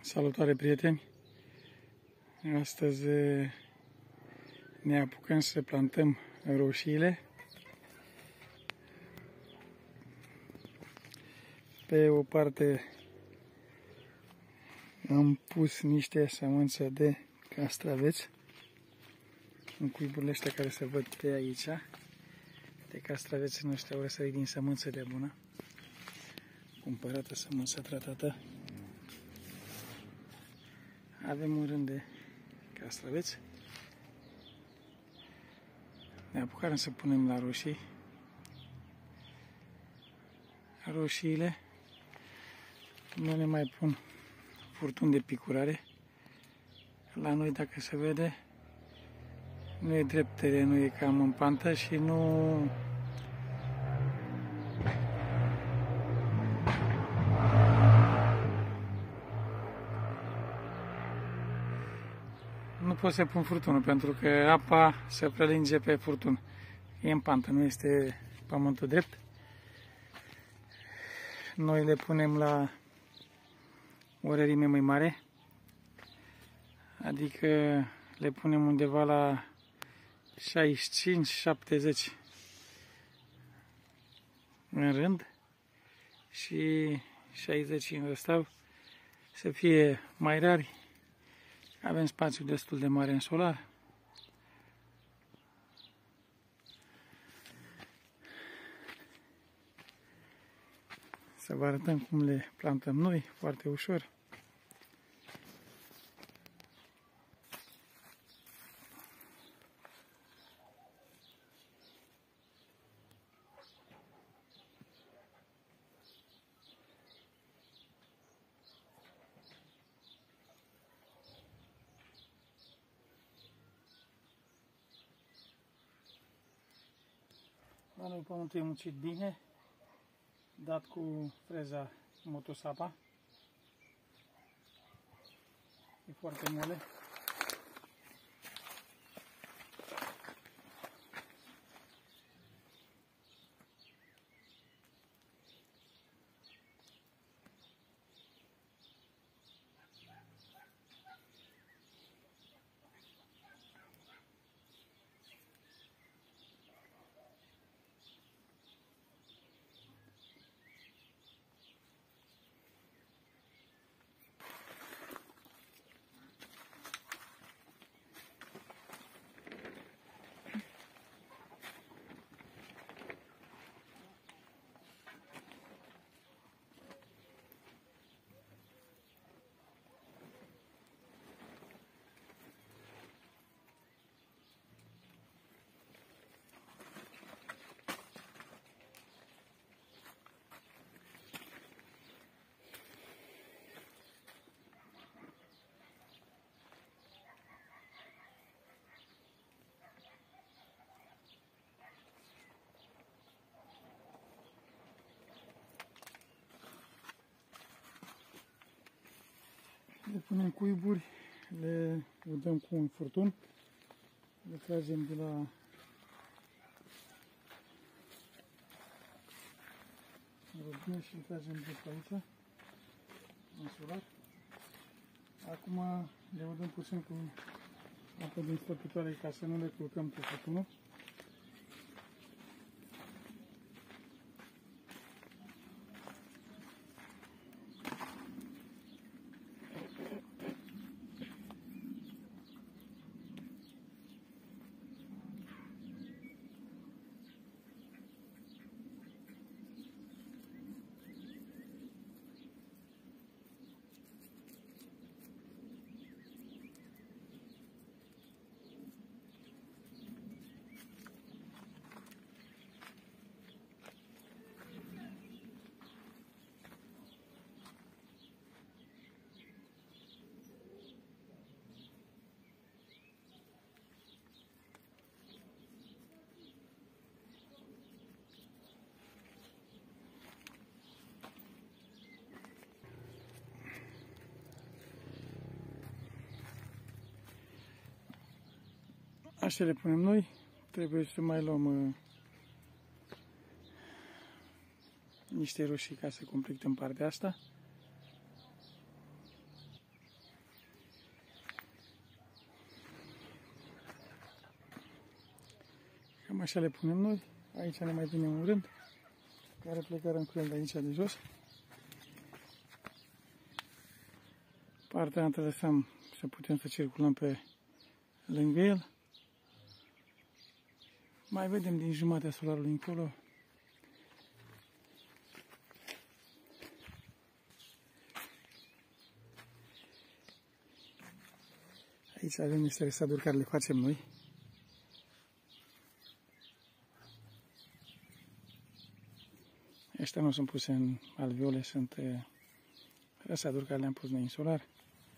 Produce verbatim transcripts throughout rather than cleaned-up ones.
Salutare, prieteni! Astăzi ne apucăm să plantăm roșiile. Pe o parte am pus niște sămânță de castraveți în cuiburile astea care se văd de aici. De castraveți ăștia au răsărit din sămânță de bună, cumpărată sămânță tratată. Avem un rând de castraveți. Ne apucăm să punem la roșii. Roșiile nu ne mai pun furtuni de picurare. La noi, dacă se vede, nu e dreptere, nu e cam în pantă și nu nu pot să pun furtunul, pentru că apa se prelinge pe furtun. E în pantă, nu este pământul drept. Noi le punem la o rărime mai mare, adică le punem undeva la șaizeci și cinci șaptezeci în rând și șaizeci în răstav, să fie mai rari. Avem spațiu destul de mare în solar. Să vă arătăm cum le plantăm noi, foarte ușor. La noi pământul e muncit bine, dat cu freza motosapa. E foarte mole. Le punem cuiburi, le udăm cu un furtun, le tragem de la robină și le tragem de pe aici, în solar. Acum le udăm puțin cu apă din stăpitoare ca să nu le culcăm cu furtunul. Așa le punem noi. Trebuie să mai luăm uh, niște roșii ca să completăm partea asta. Așa le punem noi. Aici ne mai vine un rând care plecăm cu el de aici de jos. Partea altă lăsăm să putem să circulăm pe lângă el. Mai vedem din jumatea solarului încolo. Aici avem niște resaduri care le facem noi. Ăștia nu sunt puse în alveole, sunt resaduri care le-am pus noi în solar.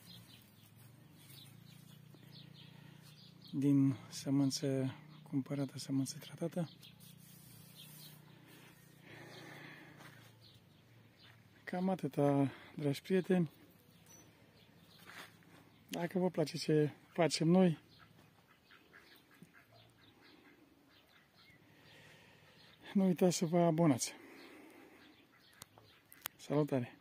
Din sămânță cumpărată, sămânță tratată. Cam atâta, dragi prieteni. Dacă vă place ce facem noi, nu uitați să vă abonați. Salutare!